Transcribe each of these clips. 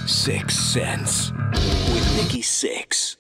Sixth Sense with Nikki Sixx.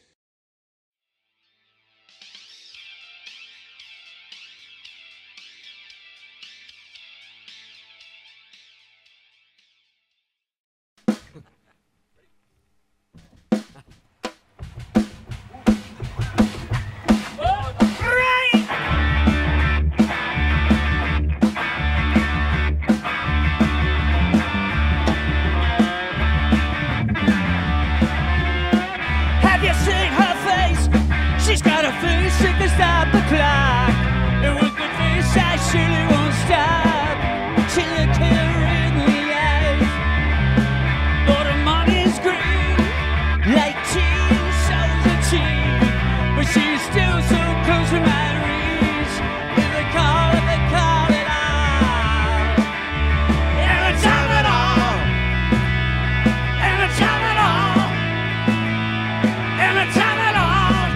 She's got a face she can stop the clock. And with the face I surely won't stop. She looked her in the eyes. But her money's green, like tea, so's a tea. But she's still so close to my reach. If they call it out. Every time at all. Every time at all. Every time at all.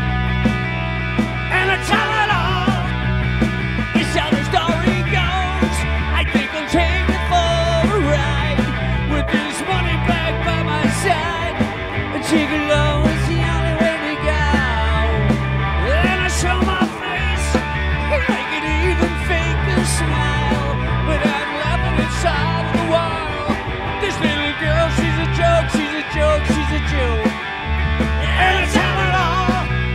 Tell it all. It's how the story goes. I think I'll take it for a ride. With this money back by my side, a gigolo is the only way to go. And I show my face, I can even fake a smile, but I'm laughing inside of the world. This little girl, she's a joke, she's a joke, she's a joke. And I tell it all.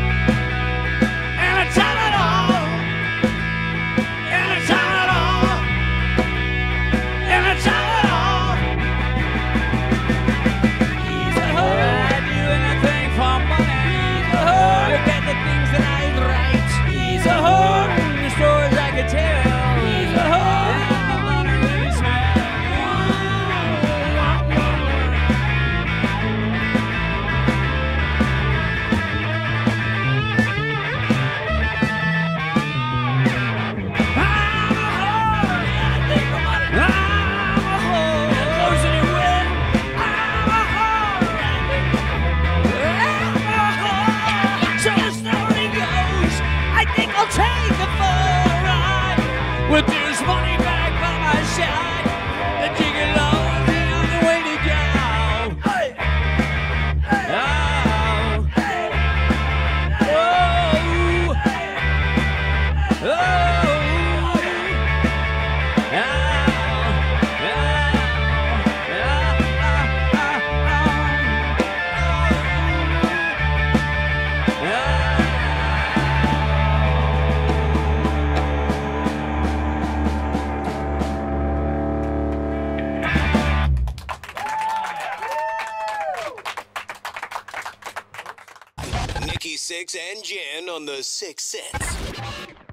With this money back by my side, the gigolo is the only way to go. Hey. Hey. Oh. Hey. Oh. Oh. Nikki Sixx and Jen on the Sixth Sense.